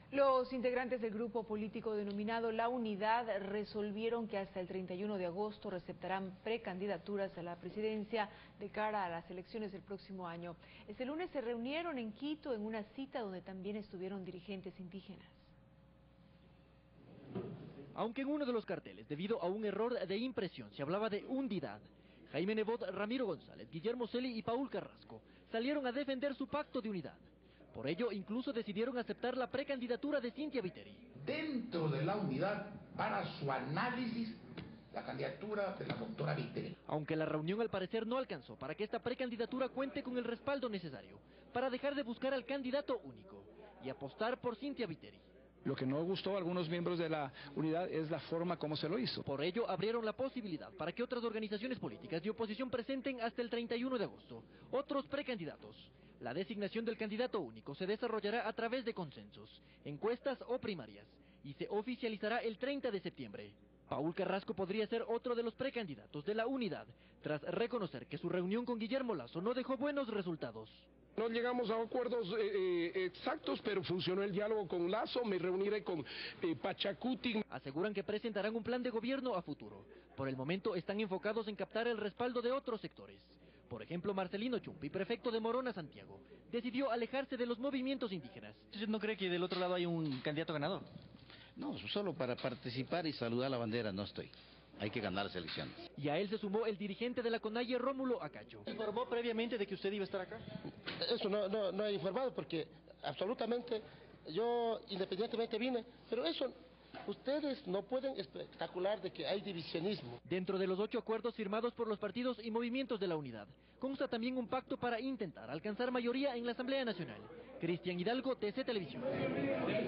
Los integrantes del grupo político denominado La Unidad resolvieron que hasta el 31 de agosto receptarán precandidaturas a la presidencia de cara a las elecciones del próximo año. Este lunes se reunieron en Quito en una cita donde también estuvieron dirigentes indígenas. Aunque en uno de los carteles, debido a un error de impresión, se hablaba de Undidad, Jaime Nebot, Ramiro González, Guillermo Celi y Paul Carrasco salieron a defender su pacto de unidad. Por ello, incluso decidieron aceptar la precandidatura de Cynthia Viteri. Dentro de la unidad, para su análisis, la candidatura de la doctora Viteri. Aunque la reunión al parecer no alcanzó para que esta precandidatura cuente con el respaldo necesario para dejar de buscar al candidato único y apostar por Cynthia Viteri. Lo que no gustó a algunos miembros de la unidad es la forma como se lo hizo. Por ello, abrieron la posibilidad para que otras organizaciones políticas de oposición presenten hasta el 31 de agosto otros precandidatos. La designación del candidato único se desarrollará a través de consensos, encuestas o primarias, y se oficializará el 30 de septiembre. Paul Carrasco podría ser otro de los precandidatos de la unidad, tras reconocer que su reunión con Guillermo Lasso no dejó buenos resultados. No llegamos a acuerdos exactos, pero funcionó el diálogo con Lasso, me reuniré con Pachacuti. Aseguran que presentarán un plan de gobierno a futuro. Por el momento están enfocados en captar el respaldo de otros sectores. Por ejemplo, Marcelino Chumpi, prefecto de Morona, Santiago, decidió alejarse de los movimientos indígenas. ¿Usted no cree que del otro lado hay un candidato ganador? No, solo para participar y saludar la bandera no estoy. Hay que ganar las elecciones. Y a él se sumó el dirigente de la CONAIE, Rómulo Acacho. ¿Informó previamente de que usted iba a estar acá? Eso no he informado porque absolutamente yo independientemente vine, pero eso ustedes no pueden especular de que hay divisionismo. Dentro de los 8 acuerdos firmados por los partidos y movimientos de la unidad, consta también un pacto para intentar alcanzar mayoría en la Asamblea Nacional. Cristian Hidalgo, TC Televisión.